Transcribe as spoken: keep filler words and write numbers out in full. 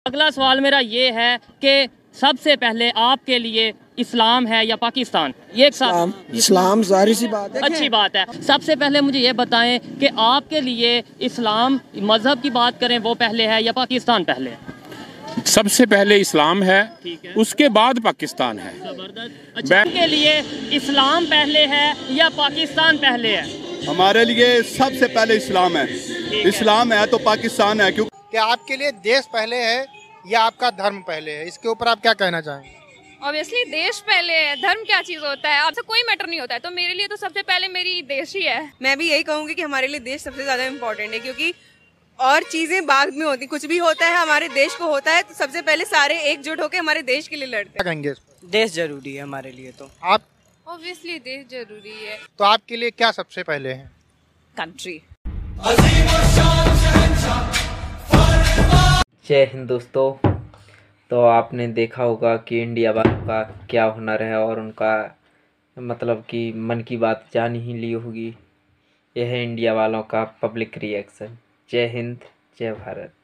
अगला सवाल मेरा ये है कि सबसे पहले आपके लिए इस्लाम है या पाकिस्तान? ये एक साथ इस्लाम, सारी सी बात है। अच्छी बात है। सबसे पहले मुझे ये बताएं कि आपके लिए इस्लाम मजहब की बात करें वो पहले है या पाकिस्तान पहले है? सबसे पहले इस्लाम है, है। उसके बाद पाकिस्तान है। जबरदस्त। अच्छा, के लिए इस्लाम पहले है या पाकिस्तान पहले है? हमारे लिए सबसे पहले इस्लाम है। इस्लाम है तो पाकिस्तान है। क्यों? क्या आपके लिए देश पहले है या आपका धर्म पहले है? इसके ऊपर आप क्या कहना चाहेंगे? ऑब्वियसली देश पहले है। धर्म क्या चीज होता है, आपसे कोई मैटर नहीं होता है। तो मेरे लिए तो सबसे पहले मेरी देश ही है। मैं भी यही कहूंगी कि हमारे लिए देश सबसे ज्यादा इम्पोर्टेंट है, क्योंकि और चीजें बाद में होती, कुछ भी होता है हमारे देश को होता है तो सबसे पहले सारे एकजुट होकर हमारे देश के लिए लड़ते हैं। कहेंगे देश जरूरी है हमारे लिए। तो आप? ऑब्वियसली देश जरूरी है। तो आपके लिए क्या सबसे पहले है? कंट्री। जय हिंद दोस्तों। तो आपने देखा होगा कि इंडिया वालों का क्या हुनर है और उनका मतलब कि मन की बात जान ही ली होगी। यह है इंडिया वालों का पब्लिक रिएक्शन। जय हिंद, जय भारत।